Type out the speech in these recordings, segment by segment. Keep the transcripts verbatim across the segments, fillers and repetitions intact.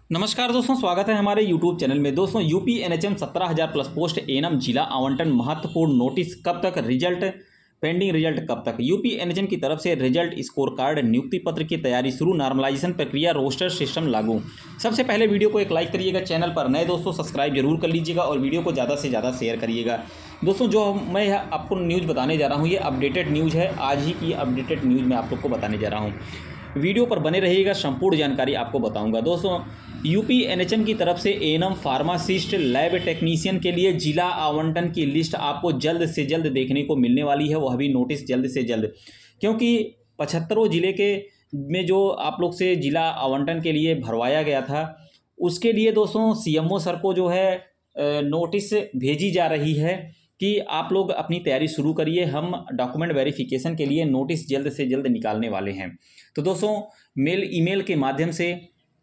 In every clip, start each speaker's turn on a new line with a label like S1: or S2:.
S1: नमस्कार दोस्तों, स्वागत है हमारे यूट्यूब चैनल में। दोस्तों यूपी एनएचएम सत्रह हज़ार प्लस पोस्ट एनएम जिला आवंटन महत्वपूर्ण नोटिस कब तक, रिजल्ट पेंडिंग, रिजल्ट कब तक। यूपी एनएचएम की तरफ से रिजल्ट, स्कोर कार्ड, नियुक्ति पत्र की तैयारी शुरू, नॉर्मलाइजेशन प्रक्रिया, रोस्टर सिस्टम लागू। सबसे पहले वीडियो को एक लाइक करिएगा, चैनल पर नए दोस्तों सब्सक्राइब जरूर कर लीजिएगा और वीडियो को ज़्यादा से ज़्यादा शेयर करिएगा। दोस्तों जो मैं आपको न्यूज़ बताने जा रहा हूँ ये अपडेटेड न्यूज़ है, आज ही की अपडेटेड न्यूज़ मैं आप लोग को बताने जा रहा हूँ। वीडियो पर बने रहिएगा, संपूर्ण जानकारी आपको बताऊंगा। दोस्तों यूपी एनएचएम की तरफ से एएनएम फार्मासिस्ट लैब टेक्नीशियन के लिए जिला आवंटन की लिस्ट आपको जल्द से जल्द देखने को मिलने वाली है, वह भी नोटिस जल्द से जल्द, क्योंकि पचहत्तरों जिले के में जो आप लोग से जिला आवंटन के लिए भरवाया गया था उसके लिए दोस्तों सीएमओ सर को जो है नोटिस भेजी जा रही है कि आप लोग अपनी तैयारी शुरू करिए, हम डॉक्यूमेंट वेरिफिकेशन के लिए नोटिस जल्द से जल्द निकालने वाले हैं। तो दोस्तों मेल ईमेल के माध्यम से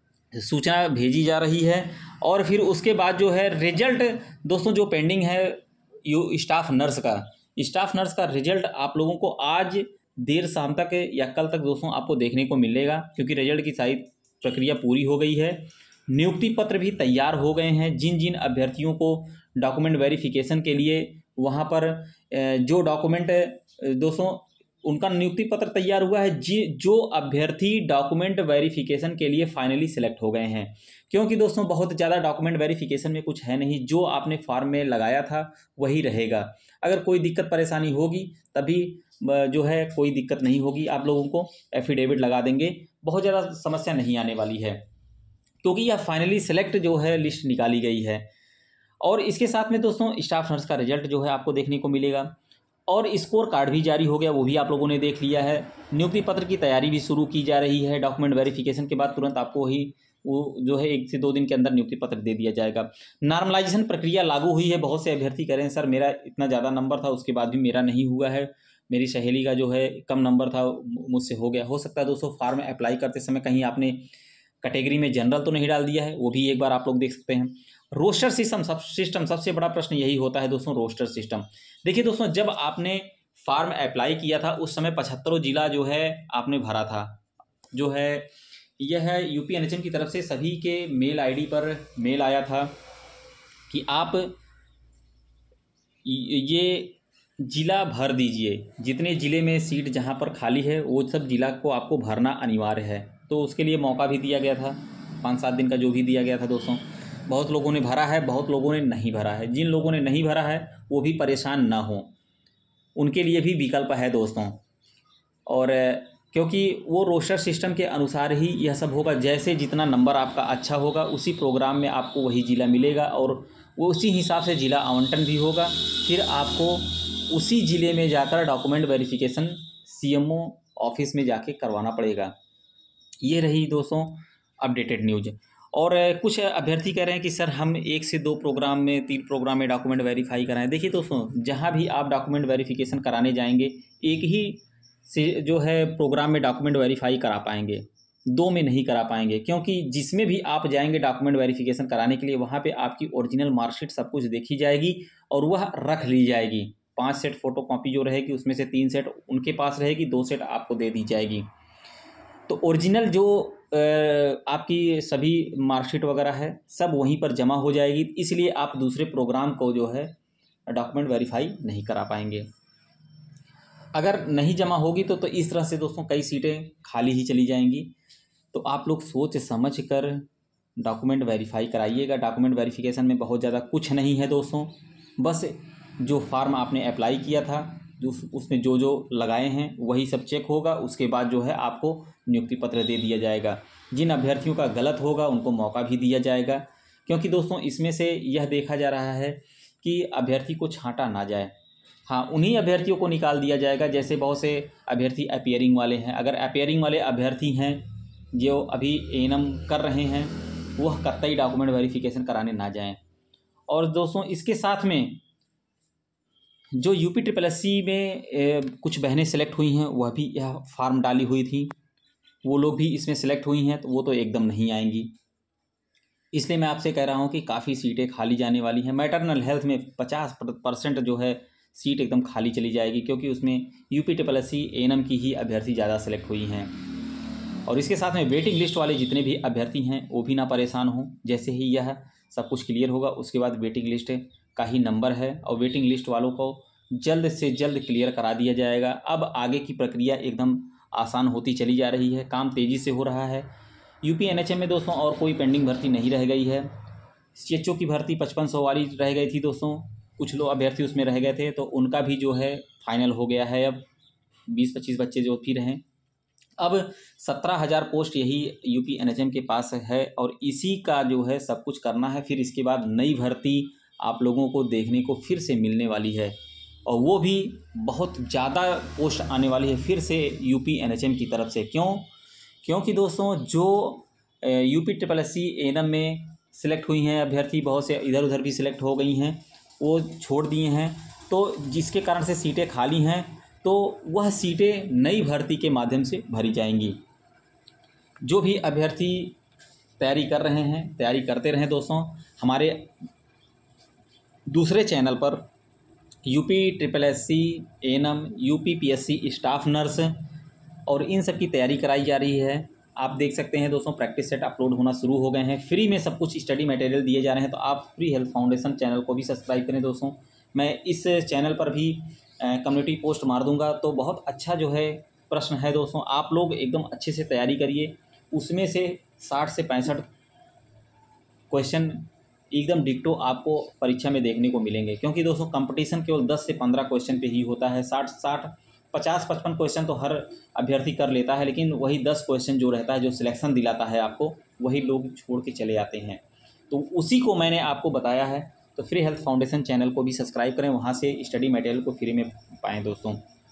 S1: सूचना भेजी जा रही है और फिर उसके बाद जो है रिजल्ट दोस्तों जो पेंडिंग है यू स्टाफ नर्स का स्टाफ नर्स का रिजल्ट आप लोगों को आज देर शाम तक या कल तक दोस्तों आपको देखने को मिलेगा, क्योंकि रिजल्ट की सारी प्रक्रिया पूरी हो गई है। नियुक्ति पत्र भी तैयार हो गए हैं। जिन जिन अभ्यर्थियों को डॉक्यूमेंट वेरिफिकेशन के लिए वहाँ पर जो डॉक्यूमेंट दोस्तों उनका नियुक्ति पत्र तैयार हुआ है, जी जो अभ्यर्थी डॉक्यूमेंट वेरिफिकेशन के लिए फाइनली सिलेक्ट हो गए हैं, क्योंकि दोस्तों बहुत ज़्यादा डॉक्यूमेंट वेरिफिकेशन में कुछ है नहीं, जो आपने फॉर्म में लगाया था वही रहेगा। अगर कोई दिक्कत परेशानी होगी तभी जो है कोई दिक्कत नहीं होगी, आप लोगों को एफिडेविट लगा देंगे, बहुत ज़्यादा समस्या नहीं आने वाली है, क्योंकि यह फाइनली सिलेक्ट जो है लिस्ट निकाली गई है। और इसके साथ में दोस्तों स्टाफ नर्स का रिजल्ट जो है आपको देखने को मिलेगा और स्कोर कार्ड भी जारी हो गया, वो भी आप लोगों ने देख लिया है। नियुक्ति पत्र की तैयारी भी शुरू की जा रही है। डॉक्यूमेंट वेरिफिकेशन के बाद तुरंत आपको ही वो जो है एक से दो दिन के अंदर नियुक्ति पत्र दे दिया जाएगा। नॉर्मलाइजेशन प्रक्रिया लागू हुई है। बहुत से अभ्यर्थी कह रहे हैं सर मेरा इतना ज़्यादा नंबर था उसके बाद भी मेरा नहीं हुआ है, मेरी सहेली का जो है कम नंबर था मुझसे हो गया। हो सकता है दोस्तों फॉर्म अप्लाई करते समय कहीं आपने कैटेगरी में जनरल तो नहीं डाल दिया है, वो भी एक बार आप लोग देख सकते हैं। रोस्टर सिस्टम सब सिस्टम सबसे बड़ा प्रश्न यही होता है दोस्तों, रोस्टर सिस्टम। देखिए दोस्तों जब आपने फॉर्म अप्लाई किया था उस समय पचहत्तरों जिला जो है आपने भरा था, जो है यह है यूपी एनएचएम की तरफ से सभी के मेल आईडी पर मेल आया था कि आप ये जिला भर दीजिए, जितने ज़िले में सीट जहां पर खाली है वो सब जिला को आपको भरना अनिवार्य है। तो उसके लिए मौका भी दिया गया था, पाँच सात दिन का जो भी दिया गया था दोस्तों। बहुत लोगों ने भरा है, बहुत लोगों ने नहीं भरा है। जिन लोगों ने नहीं भरा है वो भी परेशान ना हो, उनके लिए भी विकल्प है दोस्तों। और क्योंकि वो रोस्टर सिस्टम के अनुसार ही यह सब होगा, जैसे जितना नंबर आपका अच्छा होगा उसी प्रोग्राम में आपको वही ज़िला मिलेगा और वो उसी हिसाब से ज़िला आवंटन भी होगा। फिर आपको उसी ज़िले में जाकर डॉक्यूमेंट वेरिफिकेशन सीएमओ ऑफिस में जाके करवाना पड़ेगा। ये रही दोस्तों अपडेटेड न्यूज़। और कुछ अभ्यर्थी कह रहे हैं कि सर हम एक से दो प्रोग्राम में, तीन प्रोग्राम में डॉक्यूमेंट वेरीफाई कराएं। देखिए दोस्तों जहां भी आप डॉक्यूमेंट वेरिफिकेशन कराने जाएंगे एक ही से जो है प्रोग्राम में डॉक्यूमेंट वेरीफाई करा पाएंगे, दो में नहीं करा पाएंगे, क्योंकि जिसमें भी आप जाएंगे डॉक्यूमेंट वेरिफिकेशन कराने के लिए वहाँ पर आपकी ओरिजिनल मार्कशीट सब कुछ देखी जाएगी और वह रख ली जाएगी। पाँच सेट फ़ोटो कॉपी जो रहेगी उसमें से तीन सेट उनके पास रहेगी, दो सेट आपको दे दी जाएगी। तो ओरिजिनल जो आपकी सभी मार्कशीट वगैरह है सब वहीं पर जमा हो जाएगी, इसलिए आप दूसरे प्रोग्राम को जो है डॉक्यूमेंट वेरीफाई नहीं करा पाएंगे। अगर नहीं जमा होगी तो तो इस तरह से दोस्तों कई सीटें खाली ही चली जाएंगी। तो आप लोग सोच समझ कर डॉक्यूमेंट वेरीफाई कराइएगा। डॉक्यूमेंट वेरिफिकेशन में बहुत ज़्यादा कुछ नहीं है दोस्तों, बस जो फार्म आपने अप्लाई किया था जो उसमें जो जो लगाए हैं वही सब चेक होगा, उसके बाद जो है आपको नियुक्ति पत्र दे दिया जाएगा। जिन अभ्यर्थियों का गलत होगा उनको मौका भी दिया जाएगा, क्योंकि दोस्तों इसमें से यह देखा जा रहा है कि अभ्यर्थी को छांटा ना जाए। हाँ, उन्हीं अभ्यर्थियों को निकाल दिया जाएगा, जैसे बहुत से अभ्यर्थी अपीयरिंग वाले हैं। अगर अपीयरिंग वाले अभ्यर्थी हैं जो अभी एएनएम कर रहे हैं वह कतई डॉक्यूमेंट वेरिफिकेशन कराने ना जाएँ। और दोस्तों इसके साथ में जो यूपी ट्रिपल एस सी में ए, कुछ बहनें सेलेक्ट हुई हैं वह भी यह फार्म डाली हुई थी, वो लोग भी इसमें सेलेक्ट हुई हैं, तो वो तो एकदम नहीं आएंगी। इसलिए मैं आपसे कह रहा हूँ कि काफ़ी सीटें खाली जाने वाली हैं। मैटरनल हेल्थ में पचास परसेंट जो है सीट एकदम खाली चली जाएगी, क्योंकि उसमें UP triple S C ANM की ही अभ्यर्थी ज़्यादा सेलेक्ट हुई हैं। और इसके साथ में वेटिंग लिस्ट वाले जितने भी अभ्यर्थी हैं वो भी ना परेशान हों। जैसे ही यह सब कुछ क्लियर होगा उसके बाद वेटिंग लिस्ट का ही नंबर है और वेटिंग लिस्ट वालों को जल्द से जल्द क्लियर करा दिया जाएगा। अब आगे की प्रक्रिया एकदम आसान होती चली जा रही है, काम तेज़ी से हो रहा है। यूपी एनएचएम में दोस्तों और कोई पेंडिंग भर्ती नहीं रह गई है। सीएचओ की भर्ती पचपन सौ वाली रह गई थी दोस्तों, कुछ लोग अभ्यर्थी उसमें रह गए थे, तो उनका भी जो है फाइनल हो गया है। अब बीस पच्चीस बच्चे जो फिर हैं, अब सत्रह हज़ार पोस्ट यही यूपी एनएचएम के पास है और इसी का जो है सब कुछ करना है। फिर इसके बाद नई भर्ती आप लोगों को देखने को फिर से मिलने वाली है और वो भी बहुत ज़्यादा पोस्ट आने वाली है फिर से यूपी एनएचएम की तरफ से। क्यों? क्योंकि दोस्तों जो UP triple S C ANM में सिलेक्ट हुई हैं अभ्यर्थी, बहुत से इधर उधर भी सिलेक्ट हो गई हैं, वो छोड़ दिए हैं, तो जिसके कारण से सीटें खाली हैं, तो वह सीटें नई भर्ती के माध्यम से भरी जाएंगी। जो भी अभ्यर्थी तैयारी कर रहे हैं, तैयारी करते रहें दोस्तों। हमारे दूसरे चैनल पर UP triple S C ANM, UP PSC staff nurse और इन सब की तैयारी कराई जा रही है। आप देख सकते हैं दोस्तों, प्रैक्टिस सेट अपलोड होना शुरू हो गए हैं, फ्री में सब कुछ स्टडी मटेरियल दिए जा रहे हैं। तो आप फ्री हेल्थ फाउंडेशन चैनल को भी सब्सक्राइब करें दोस्तों। मैं इस चैनल पर भी कम्युनिटी पोस्ट मार दूंगा, तो बहुत अच्छा जो है प्रश्न है दोस्तों। आप लोग एकदम अच्छे से तैयारी करिए, उसमें से साठ से पैंसठ क्वेश्चन एकदम डिक्टो आपको परीक्षा में देखने को मिलेंगे। क्योंकि दोस्तों कंपटीशन केवल दस से पंद्रह क्वेश्चन पे ही होता है। साठ साठ पचास पचपन क्वेश्चन तो हर अभ्यर्थी कर लेता है, लेकिन वही दस क्वेश्चन जो रहता है, जो सिलेक्शन दिलाता है आपको, वही लोग छोड़ के चले जाते हैं। तो उसी को मैंने आपको बताया है। तो फ्री हेल्थ फाउंडेशन चैनल को भी सब्सक्राइब करें, वहाँ से स्टडी मटेरियल को फ्री में पाएँ दोस्तों।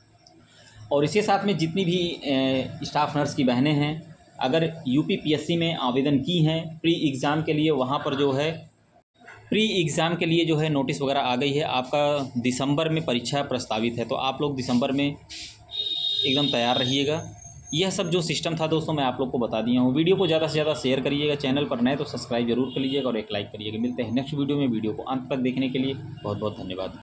S1: और इसके साथ में जितनी भी स्टाफ नर्स की बहनें हैं, अगर यूपी पीएससी में आवेदन की हैं प्री एग्ज़ाम के लिए, वहाँ पर जो है प्री एग्ज़ाम के लिए जो है नोटिस वगैरह आ गई है। आपका दिसंबर में परीक्षा प्रस्तावित है, तो आप लोग दिसंबर में एकदम तैयार रहिएगा। यह सब जो सिस्टम था दोस्तों मैं आप लोग को बता दिया हूँ। वीडियो को ज़्यादा से ज़्यादा शेयर करिएगा, चैनल पर नए तो सब्सक्राइब जरूर कर लीजिएगा और एक लाइक करिएगा। मिलते हैं नेक्स्ट वीडियो में। वीडियो को अंत तक देखने के लिए बहुत बहुत धन्यवाद।